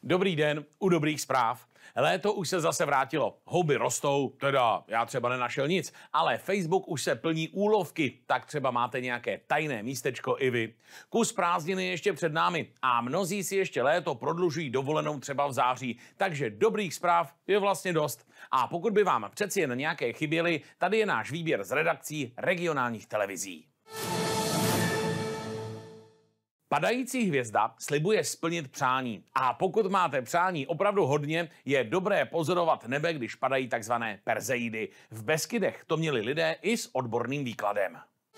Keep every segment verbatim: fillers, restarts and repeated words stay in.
Dobrý den, u dobrých zpráv. Léto už se zase vrátilo. Houby rostou, teda já třeba nenašel nic, ale Facebook už se plní úlovky, tak třeba máte nějaké tajné místečko i vy. Kus prázdniny ještě před námi a mnozí si ještě léto prodlužují dovolenou třeba v září, takže dobrých zpráv je vlastně dost. A pokud by vám přeci jen nějaké chyběly, tady je náš výběr z redakcí regionálních televizí. Padající hvězda slibuje splnit přání. A pokud máte přání opravdu hodně, je dobré pozorovat nebe, když padají takzvané Perseidy. V Beskydech to měli lidé i s odborným výkladem.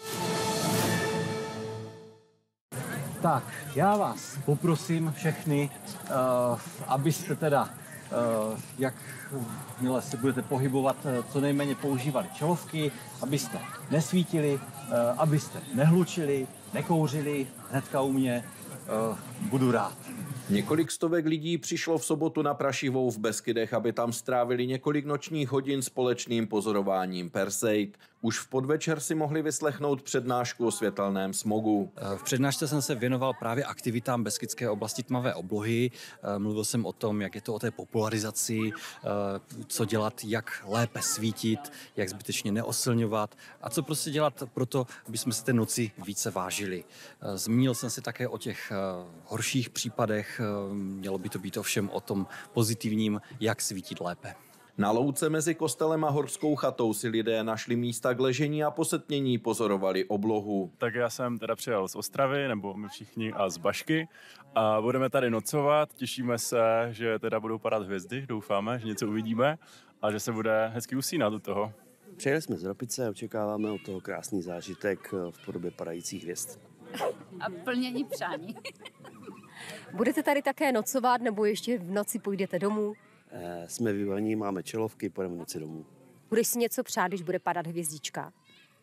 Tak, já vás poprosím všechny, uh, abyste teda, uh, jak milé se budete pohybovat, co nejméně používali čelovky, abyste nesvítili, uh, abyste nehlučili, nekouřili, hnedka u mě, uh, budu rád. Několik stovek lidí přišlo v sobotu na Prašivou v Beskydech, aby tam strávili několik nočních hodin společným pozorováním Perseid. Už v podvečer si mohli vyslechnout přednášku o světelném smogu. V přednášce jsem se věnoval právě aktivitám Beskydské oblasti tmavé oblohy. Mluvil jsem o tom, jak je to o té popularizaci, co dělat, jak lépe svítit, jak zbytečně neosilňovat a co prostě dělat pro to, aby jsme si té noci více vážili. Zmínil jsem se také o těch horších případech. Mělo by to být ovšem o tom pozitivním, jak svítit lépe. Na louce mezi kostelem a horskou chatou si lidé našli místa k ležení a posetnění pozorovali oblohu. Tak já jsem teda přijel z Ostravy, nebo my všichni, a z Bašky. A budeme tady nocovat, těšíme se, že teda budou padat hvězdy, doufáme, že něco uvidíme a že se bude hezky usínat u toho. Přijeli jsme z Ropice a očekáváme od toho krásný zážitek v podobě padajících hvězd. A plnění přání. Budete tady také nocovat, nebo ještě v noci půjdete domů? E, jsme vybavení, máme čelovky, půjdeme v noci domů. Budeš si něco přát, když bude padat hvězdička?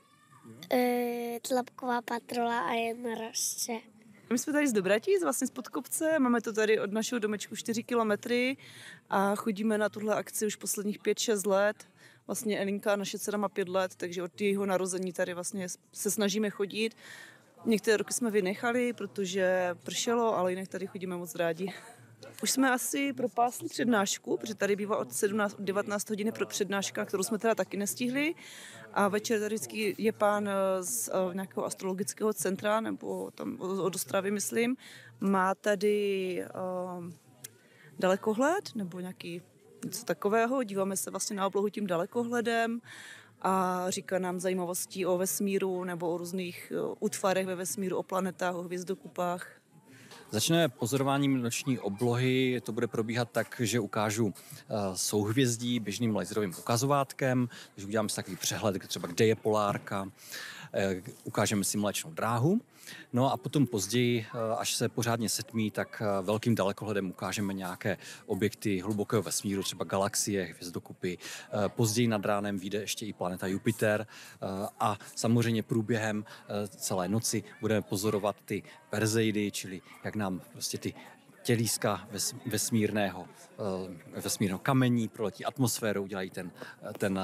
E, tlapková patrola a jedna rožce. My jsme tady z Dobratic, vlastně z Podkopce, máme to tady od našeho domečku čtyři kilometry a chodíme na tuhle akci už posledních pět šest let. Vlastně Elinka, naše dcera, má pět let, takže od jejího narození tady vlastně se snažíme chodit. Některé roky jsme vynechali, protože pršelo, ale jinak tady chodíme moc rádi. Už jsme asi propásli přednášku, protože tady bývá od sedmnáct do devatenáct hodiny pro přednáška, kterou jsme teda taky nestihli. A večer tady vždycky je pán z nějakého astrologického centra, nebo tam od Ostravy, myslím. Má tady um, dalekohled, nebo nějaký něco takového. Díváme se vlastně na oblohu tím dalekohledem a říká nám zajímavostí o vesmíru nebo o různých útvarech ve vesmíru, o planetách, o hvězdokupách. Začneme pozorováním noční oblohy. To bude probíhat tak, že ukážu uh, souhvězdí běžným laserovým ukazovátkem, takže uděláme si takový přehled, třeba kde je polárka, uh, ukážeme si Mléčnou dráhu. No a potom později, uh, až se pořádně setmí, tak uh, velkým dalekohledem ukážeme nějaké objekty hlubokého vesmíru, třeba galaxie, hvězdokupy. Uh, později nad ránem vyjde ještě i planeta Jupiter uh, a samozřejmě průběhem uh, celé noci budeme pozorovat ty Perseidy, čili jak nám prostě ty tělíska vesmírného, vesmírného kamení proletí atmosférou, dělají ten, ten,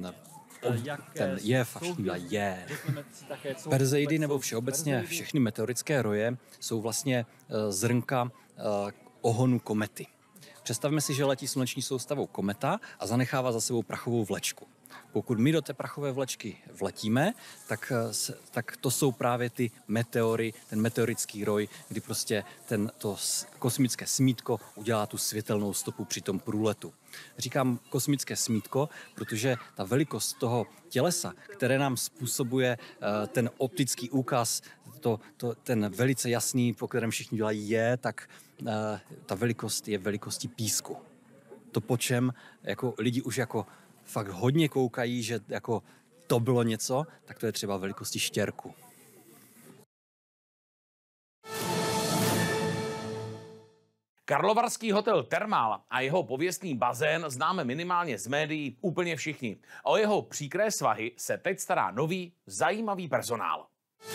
ten jev a všichni dělají je. Perseidy nebo všeobecně všechny meteorické roje jsou vlastně zrnka ohonu komety. Představme si, že letí sluneční soustavou kometa a zanechává za sebou prachovou vlečku. Pokud my do té prachové vlečky vletíme, tak, tak to jsou právě ty meteory, ten meteorický roj, kdy prostě ten, to kosmické smítko udělá tu světelnou stopu při tom průletu. Říkám kosmické smítko, protože ta velikost toho tělesa, které nám způsobuje uh, ten optický úkaz, to, to, ten velice jasný, po kterém všichni dělají je, tak uh, ta velikost je velikostí písku. To, po čem jako lidi už jako fakt hodně koukají, že jako to bylo něco, tak to je třeba velikosti štěrku. Karlovarský hotel Thermal a jeho pověstný bazén známe minimálně z médií úplně všichni. O jeho příkré svahy se teď stará nový, zajímavý personál.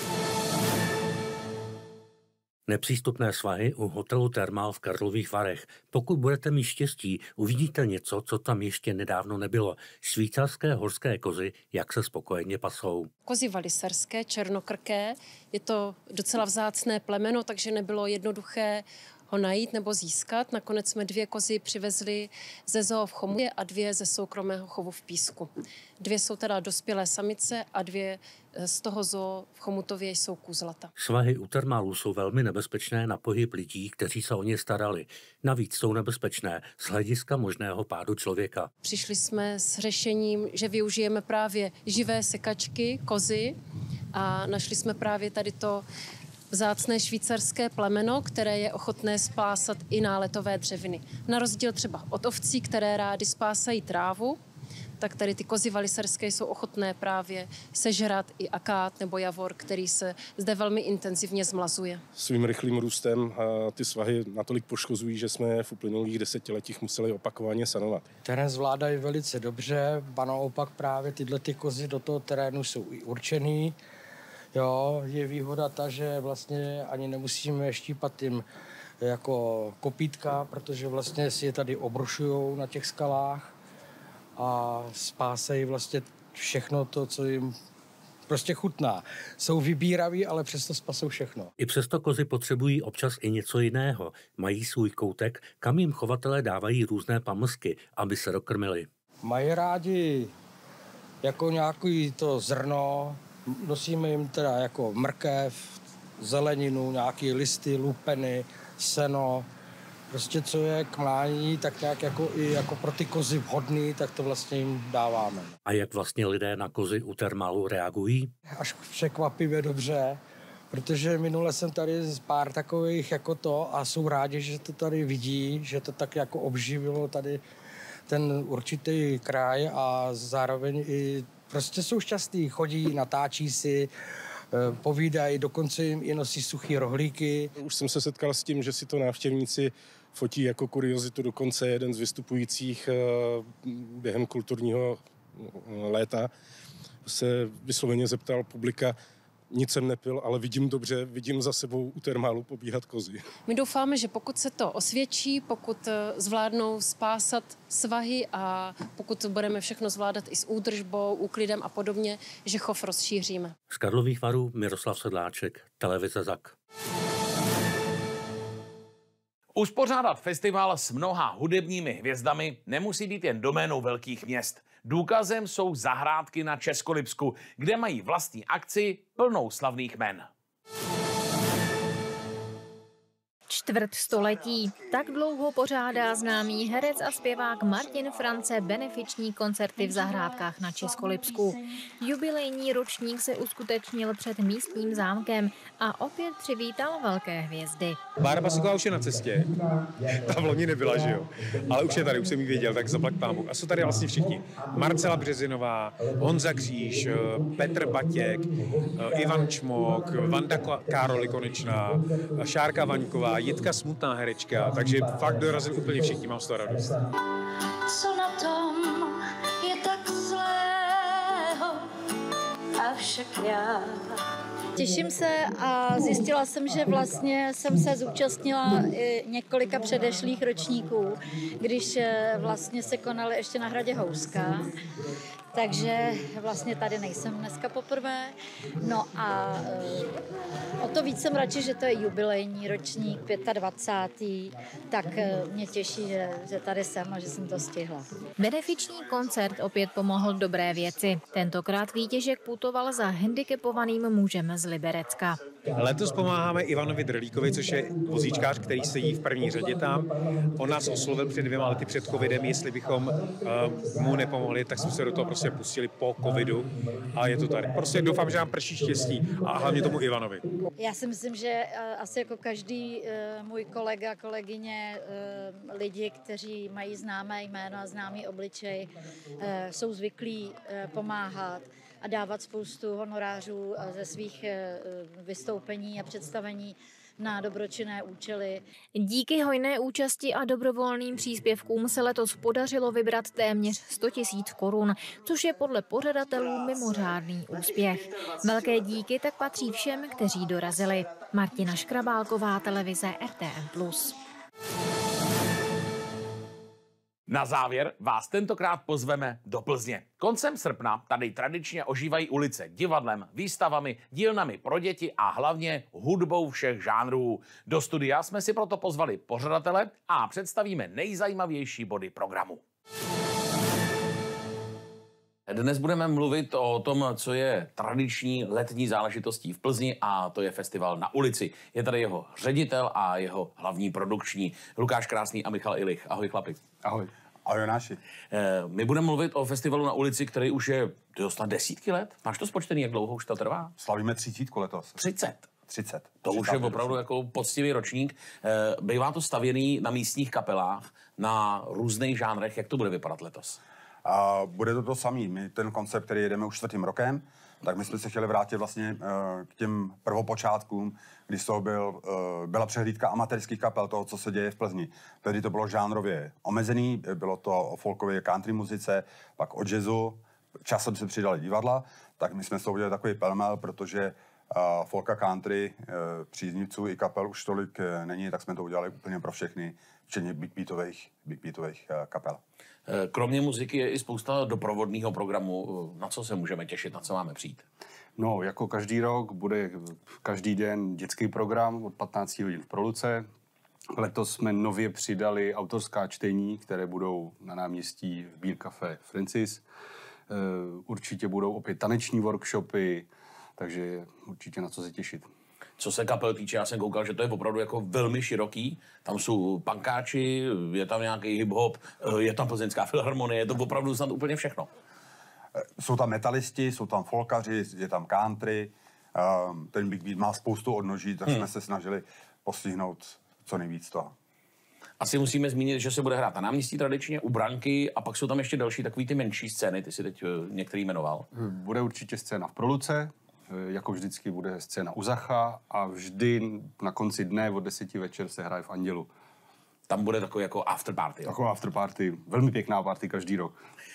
Nepřístupné svahy u hotelu Thermal v Karlových Varech. Pokud budete mít štěstí, uvidíte něco, co tam ještě nedávno nebylo. Švýcarské horské kozy, jak se spokojeně pasou. Kozy valiserské, černokrké. Je to docela vzácné plemeno, takže nebylo jednoduché ho najít nebo získat. Nakonec jsme dvě kozy přivezli ze zoo v Chomově a dvě ze soukromého chovu v Písku. Dvě jsou teda dospělé samice a dvě z toho zoo v Chomutově jsou kůzlata. Svahy u termálů jsou velmi nebezpečné na pohyb lidí, kteří se o ně starali. Navíc jsou nebezpečné z hlediska možného pádu člověka. Přišli jsme s řešením, že využijeme právě živé sekačky, kozy, a našli jsme právě tady to vzácné švýcarské plemeno, které je ochotné spásat i náletové dřeviny. Na rozdíl třeba od ovcí, které rády spásají trávu, tak tady ty kozy valiserské jsou ochotné právě sežrat i akát nebo javor, který se zde velmi intenzivně zmlazuje. Svým rychlým růstem ty svahy natolik poškozují, že jsme v uplynulých desetiletích museli opakovaně sanovat. Terén zvládají velice dobře, ba naopak právě tyhle ty kozy do toho terénu jsou i určený. Jo, je výhoda ta, že vlastně ani nemusíme štípat jim jako kopítka, protože vlastně si je tady obrušujou na těch skalách a spásají vlastně všechno to, co jim prostě chutná. Jsou vybíraví, ale přesto spasou všechno. I přesto kozy potřebují občas i něco jiného. Mají svůj koutek, kam jim chovatelé dávají různé pamlsky, aby se dokrmili. Mají rádi jako nějaký to zrno, nosíme jim teda jako mrkev, zeleninu, nějaké listy, lupeny, seno. Prostě co je k mlání, tak nějak jako i jako pro ty kozy vhodný, tak to vlastně jim dáváme. A jak vlastně lidé na kozy u termálu reagují? Až překvapivě dobře, protože minule jsem tady z pár takových jako to a jsou rádi, že to tady vidí, že to tak jako obživilo tady ten určitý kraj a zároveň i prostě jsou šťastní, chodí, natáčí si, povídají, dokonce jim i nosí suchý rohlíky. Už jsem se setkal s tím, že si to návštěvníci fotí jako kuriozitu, dokonce jeden z vystupujících během kulturního léta se vysloveně zeptal publika, nic jsem nepil, ale vidím dobře, vidím za sebou u termálu pobíhat kozy. My doufáme, že pokud se to osvědčí, pokud zvládnou spásat svahy a pokud budeme všechno zvládat i s údržbou, úklidem a podobně, že chov rozšíříme. Z Karlových Varů Miroslav Sedláček, televize Zak. Uspořádat festival s mnoha hudebními hvězdami nemusí být jen doménou velkých měst. Důkazem jsou zahrádky na Českolipsku, kde mají vlastní akci plnou slavných jmen. Čtvrt století. Tak dlouho pořádá známý herec a zpěvák Martin France benefiční koncerty v zahrádkách na Českolipsku. Jubilejní ročník se uskutečnil před místním zámkem a opět přivítal velké hvězdy. Bára Pasuchová už je na cestě. Ta v loni nebyla, že jo? Ale už je tady, už jsem ji věděl, tak zaplať pán Bůh. A jsou tady vlastně všichni. Marcela Březinová, Honza Kříž, Petr Batěk, Ivan Čmok, Vanda Károli Konečná, Šárka Vaňková, Jitka Smutná herečka, takže fakt dorazili úplně všichni, mám z toho radost. Co na tom je tak zlého, avšak já. Těším se a zjistila jsem, že vlastně jsem se zúčastnila i několika předešlých ročníků, když vlastně se konaly ještě na hradě Houska. Takže vlastně tady nejsem dneska poprvé. No a o to víc jsem radši, že to je jubilejní ročník, dvacátý pátý Tak mě těší, že, že tady jsem a že jsem to stihla. Benefiční koncert opět pomohl dobré věci. Tentokrát výtěžek putoval za handicapovaným mužem z Liberecka. Letos pomáháme Ivanovi Drlíkovi, což je vozíčkář, který sedí v první řadě tam. On nás oslovil před dvěma lety před covidem, jestli bychom uh, mu nepomohli, tak jsme se do toho prostě pustili po covidu a je to tady. Prostě doufám, že nám prší štěstí a hlavně tomu Ivanovi. Já si myslím, že uh, asi jako každý uh, můj kolega, kolegyně, uh, lidi, kteří mají známé jméno a známý obličej, uh, jsou zvyklí uh, pomáhat a dávat spoustu honorářů ze svých vystoupení a představení na dobročinné účely. Díky hojné účasti a dobrovolným příspěvkům se letos podařilo vybrat téměř sto tisíc korun, což je podle pořadatelů mimořádný úspěch. Velké díky tak patří všem, kteří dorazili. Martina Škrabálková, televize R T M plus. Na závěr vás tentokrát pozveme do Plzně. Koncem srpna tady tradičně ožívají ulice divadlem, výstavami, dílnami pro děti a hlavně hudbou všech žánrů. Do studia jsme si proto pozvali pořadatele a představíme nejzajímavější body programu. Dnes budeme mluvit o tom, co je tradiční letní záležitostí v Plzni, a to je festival Na ulici. Je tady jeho ředitel a jeho hlavní produkční Lukáš Krásný a Michal Ilich. Ahoj chlapi. Ahoj. Ahoj Jonáši. My budeme mluvit o festivalu Na ulici, který už je snad desítky let. Máš to spočtený, jak dlouho už to trvá? Slavíme třicítku letos. třicet. třicet. To už je opravdu jako poctivý ročník. Bývá to stavěný na místních kapelách, na různých žánrech. Jak to bude vypadat letos? A bude to to samý. My ten koncept, který jedeme už čtvrtým rokem, tak my jsme se chtěli vrátit vlastně uh, k těm prvopočátkům, kdy z toho byl, uh, byla přehlídka amatérských kapel toho, co se děje v Plzni. Tehdy to bylo žánrově omezený, bylo to o folkové country muzice, pak o jazzu, časem se přidali divadla, tak my jsme z toho udělali takový pelmel, protože uh, folka country uh, příznivců i kapel už tolik uh, není, tak jsme to udělali úplně pro všechny, včetně big beatových, big beatových uh, kapel. Kromě muziky je i spousta doprovodného programu. Na co se můžeme těšit, na co máme přijít? No, jako každý rok bude každý den dětský program od patnácti hodin v Proluce. Letos jsme nově přidali autorská čtení, které budou na náměstí v Beer Café Francis. Určitě budou opět taneční workshopy, takže určitě na co se těšit. Co se kapel týče, já jsem koukal, že to je opravdu jako velmi široký. Tam jsou punkáči, je tam nějaký hip-hop, je tam plzeňská filharmonie, je to opravdu snad úplně všechno. Jsou tam metalisti, jsou tam folkaři, je tam country. Ten Big Beat má spoustu odnoží, tak hmm. jsme se snažili postihnout co nejvíc toho. Asi musíme zmínit, že se bude hrát na náměstí tradičně, u branky, a pak jsou tam ještě další takový ty menší scény, ty si teď některý jmenoval. Bude určitě scéna v Proluce, jako vždycky bude scéna u Zacha a vždy na konci dne od deseti večer se hraje v Andělu. Tam bude takový jako afterparty. Taková afterparty, velmi pěkná party každý rok.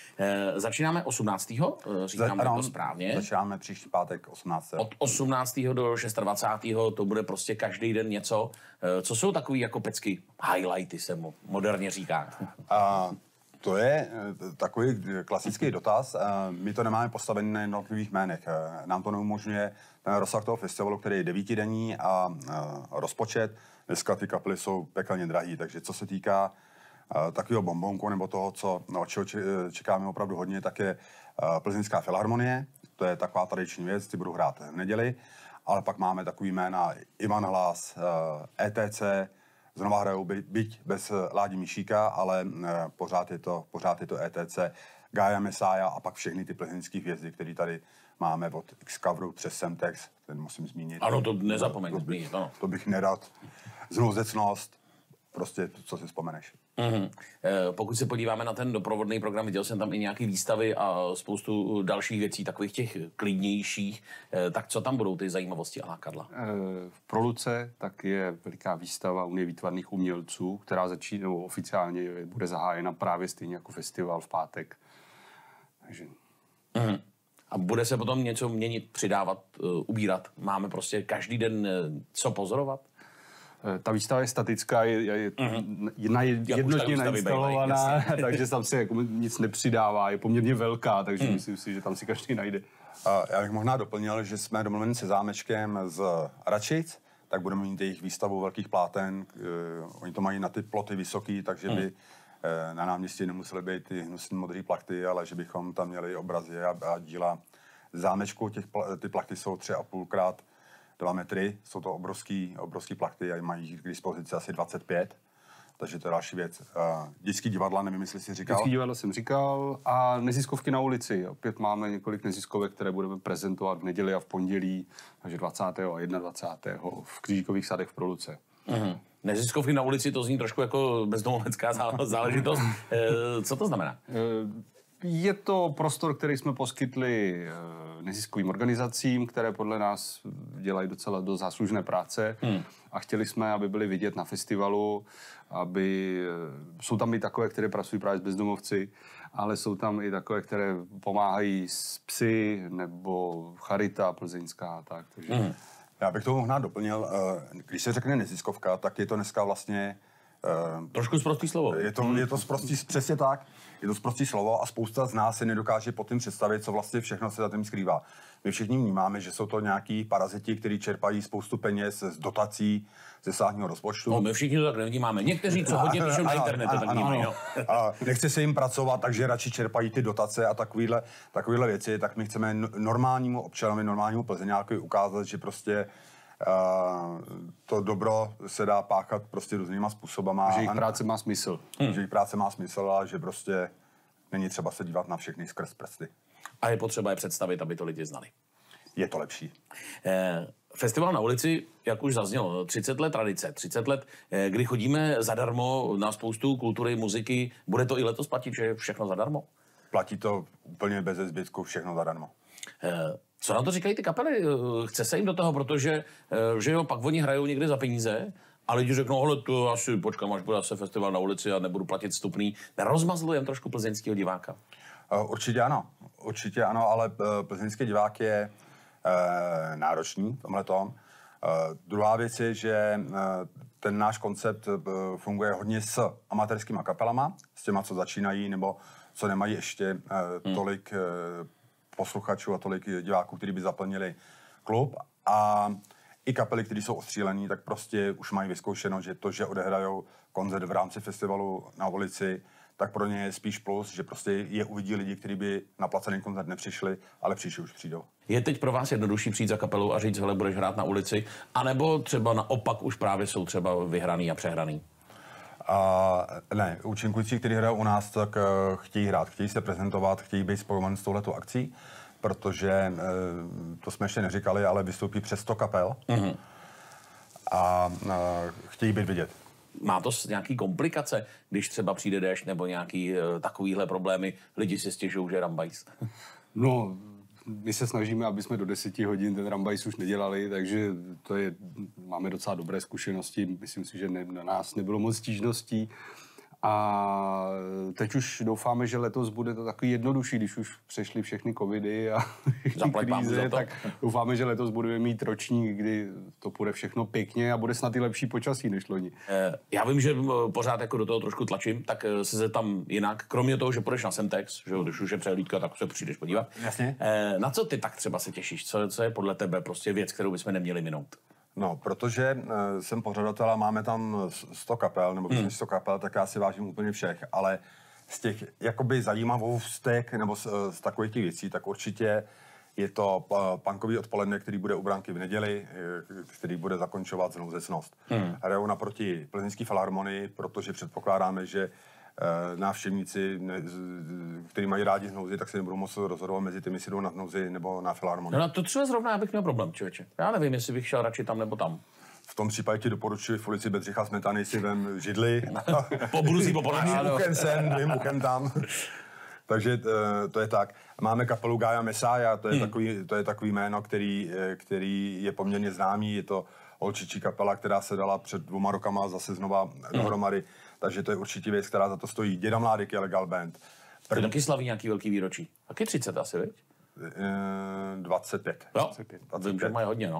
E, začínáme osmnáctého Říkáme Za, to správně. Začínáme příští pátek osmnáctého Od osmnáctého do dvacátého šestého to bude prostě každý den něco. E, co jsou takový jako pecky highlighty, se mu moderně říká? A to je takový klasický dotaz. My to nemáme postavené na jednotlivých jménech. Nám to neumožňuje ten rozsah toho festivalu, který je devítidenní, a rozpočet. Dneska ty kapely jsou pekelně drahý, takže co se týká takového bombonku nebo toho, co, no, čeho čekáme opravdu hodně, tak je Plzeňská filharmonie. To je taková tradiční věc, ty budou hrát v neděli. Ale pak máme takový jména Ivan Hlas, E T C, znova hrajou by, byť bez Ládi Mišíka, ale e, pořád, je to, pořád je to E T C, Gaia Messiah a pak všechny ty plzeňské hvězdy, které tady máme od X-Coveru přes Semtex, ten musím zmínit. Ano, to nezapomeň zmínit, ano. To bych nerad. Znouzecnost, prostě co si vzpomeneš. Mm-hmm. E, pokud se podíváme na ten doprovodný program, viděl jsem tam i nějaké výstavy a spoustu dalších věcí, takových těch klidnějších. E, tak co tam budou ty zajímavosti a lákadla? E, v Proluce tak je veliká výstava Unie výtvarných umělců, která začíná, nebo oficiálně bude zahájena právě stejně jako festival v pátek. Takže... Mm-hmm. A bude se potom něco měnit, přidávat, uh, ubírat? Máme prostě každý den uh, co pozorovat? Ta výstava je statická, je, je mm-hmm. jedna jednotně nainstalovaná, takže tam se jako nic nepřidává, je poměrně velká, takže mm. myslím si, že tam si každý najde. Já bych možná doplnil, že jsme domluveni se zámečkem z Račic, tak budeme mít jejich výstavu velkých pláten. Oni to mají na ty ploty vysoký, takže by na náměstí nemusely být ty hnusný modrý plachty, ale že bychom tam měli obrazy a, a díla zámečku. Těch, ty plachty jsou tři a půl krát dva metry, jsou to obrovský, obrovský plachty a mají k dispozici asi dvacet pět, takže to je další věc. Uh, dětský divadla, nevím, jestli jsi říkal. Dětský divadla jsem říkal a neziskovky na ulici. Opět máme několik neziskovek, které budeme prezentovat v neděli a v pondělí, takže dvacátého a dvacátého prvního v Křížíkových sadech v Proluce. Uh-huh. Neziskovky na ulici, to zní trošku jako bezdomovecká záležitost. e, co to znamená? Je to prostor, který jsme poskytli neziskovým organizacím, které podle nás dělají docela do záslužné práce hmm. a chtěli jsme, aby byli vidět na festivalu, aby jsou tam i takové, které pracují právě s bezdomovci, ale jsou tam i takové, které pomáhají s psy nebo Charita plzeňská. Tak, takže... hmm. Já bych to možná doplnil, když se řekne neziskovka, tak je to dneska vlastně Uh, Trošku sprostý slovo. Je to, je to sprostý, přesně tak. Je to sprostý slovo a spousta z nás si nedokáže pod tím představit, co vlastně všechno se za tím skrývá. My všichni vnímáme, že jsou to nějaký paraziti, kteří čerpají spoustu peněz z dotací, ze státního rozpočtu. No, my všichni to tak nevnímáme. Někteří, co hodně píšou na internetu, tak vnímají. A nechce se jim pracovat, takže radši čerpají ty dotace a takovýhle, takovýhle věci. Tak my chceme normálnímu občanovi, normálnímu Plzeňákovi ukázat, že prostě Uh, to dobro se dá páchat prostě různýma způsobama. Že jejich práce má smysl. Hmm. Že jejich práce má smysl a že prostě není třeba se dívat na všechny skrz prsty. A je potřeba je představit, aby to lidi znali. Je to lepší. Eh, festival na ulici, jak už zaznělo, třicet let tradice, třicet let, eh, kdy chodíme zadarmo na spoustu kultury, muziky. Bude to i letos platit, že je všechno zadarmo? Platí to úplně bez zbytku, všechno zadarmo. Eh, Co na to říkají ty kapely? Chce se jim do toho, protože že jo, pak oni hrajou někde za peníze a lidi řeknou, hele, to asi počkám, až bude zase festival na ulici a nebudu platit vstupný. Nerozmazlujem trošku plzeňského diváka? Určitě ano, určitě ano, ale plzeňský divák je e, náročný v tomhletom. E, druhá věc je, že ten náš koncept funguje hodně s amatérskýma kapelama, s těma, co začínají nebo co nemají ještě e, tolik e, posluchačů a tolik diváků, kteří by zaplnili klub. A i kapely, které jsou ostřílený, tak prostě už mají vyzkoušeno, že to, že odehrajou koncert v rámci festivalu na ulici, tak pro ně je spíš plus, že prostě je uvidí lidi, kteří by na placený koncert nepřišli, ale příště už přijdou. Je teď pro vás jednodušší přijít za kapelu a říct, hele, budeš hrát na ulici, anebo třeba naopak už právě jsou třeba vyhraný a přehraný? A ne, účinkující, kteří hrajou u nás, tak uh, chtějí hrát, chtějí se prezentovat, chtějí být spojovan s touhletou akcí, protože uh, to jsme ještě neříkali, ale vystoupí přes sto kapel mm-hmm. a uh, chtějí být vidět. Má to nějaký komplikace, když třeba přijde déšť nebo nějaký uh, takovýhle problémy, lidi si stěžují, že rambajs? No, my se snažíme, aby jsme do deseti hodin ten rambajs už nedělali, takže to je, máme docela dobré zkušenosti. Myslím si, že ne, na nás nebylo moc stížností. A teď už doufáme, že letos bude to takový jednodušší, když už přešly všechny covidy a kríze, tak doufáme, že letos budeme mít ročník, kdy to bude všechno pěkně a bude snad i lepší počasí než loni. Já vím, že pořád jako do toho trošku tlačím, tak se zeptám jinak. Kromě toho, že půjdeš na Semtex, že když už je přehlídka, tak se přijdeš podívat. Jasně. Na co ty tak třeba se těšíš? Co, co je podle tebe prostě věc, kterou bychom neměli minout? No, protože uh, jsem pořadatel a máme tam sto kapel, nebo hmm. sto kapel, tak já si vážím úplně všech, ale z těch jakoby zajímavostek nebo z, z takových těch věcí, tak určitě je to uh, punkový odpoledne, který bude u Branky v neděli, který bude zakončovat znouzecnost. Hmm. Hrajou naproti Plzeňské filharmonii, protože předpokládáme, že Uh, návštěvníci, ne, kteří mají rádi znouzi, tak se nebudou moc rozhodovat mezi těmi, si jdou na znouzi nebo na filharmonii. No to třeba zrovna já bych měl problém, člověče. Já nevím, jestli bych šel radši tam nebo tam. V tom případě ti doporučuji v ulici Bedřicha Smetany si vem židli. Po bruzí, po poradí. Jedním uchem sem, dvým uchem tam. Takže uh, to je tak. Máme kapelu Gaia Messiah, to je, hmm. takový, to je takový jméno, který, který je poměrně známý. Je to holčičí kapela, která se dala před dvěma rokama zase znova hmm. dohromady. Takže to je určitě věc, která za to stojí. Děda Mládek je legal band. Prv... Taky slaví nějaký velký výročí. Taky třicet asi, viď? E, dvacet pět. Jo, dvacet pět. Vím, že mají hodně, no.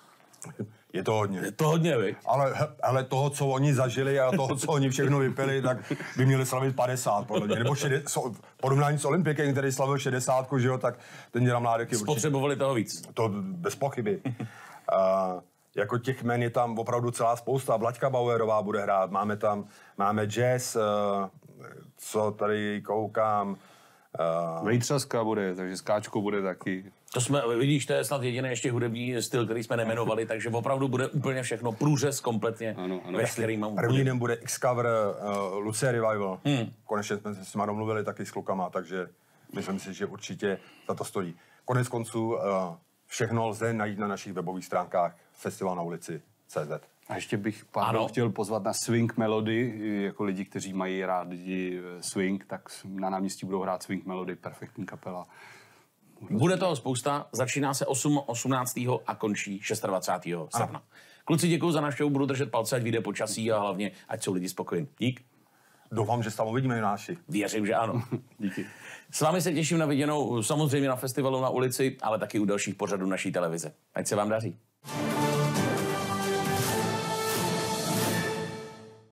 Je to hodně. Je to hodně, viď? Ale, ale toho, co oni zažili a toho, co oni všechno vypili, tak by měli slavit padesát, podle mě. Nebo šedesát, porovnání s Olympikem, který slavil šedesát, že jo, tak ten Děda Mládek je určitě... Spotřebovali toho víc. To bez pochyby. uh, Jako těch men je tam opravdu celá spousta. Vlaďka Bauerová bude hrát, máme tam, máme jazz, uh, co tady koukám. Uh... Vejtřaska bude, takže skáčko bude taky. To jsme, vidíš, to je snad jediný ještě hudební styl, který jsme nemenovali, takže opravdu bude úplně všechno, průřez kompletně. Ano, ano. Veškerý mám. První den bude X-Cover uh, Lucie Revival. Hmm. Konečně jsme se s nimi domluvili taky s klukama, takže myslím si, že určitě za to stojí. Konec konců uh, všechno lze najít na našich webových stránkách festival na ulici tečka cé zet. A ještě bych Pavel chtěl pozvat na Swing Melody, jako lidi, kteří mají rádi swing, tak na náměstí budou hrát Swing Melody, perfektní kapela. Bude toho spousta, začíná se osmnáctého a končí dvacátého šestého srpna. Kluci, děkuji za návštěvu, budu držet palce, ať vyjde počasí a hlavně, ať jsou lidi spokojení. Dík. Doufám, že se tam uvidíme, Jonáši. Věřím, že ano. Díky. S vámi se těším na viděnou samozřejmě na festivalu na ulici, ale taky u dalších pořadů naší televize. Ať se vám daří.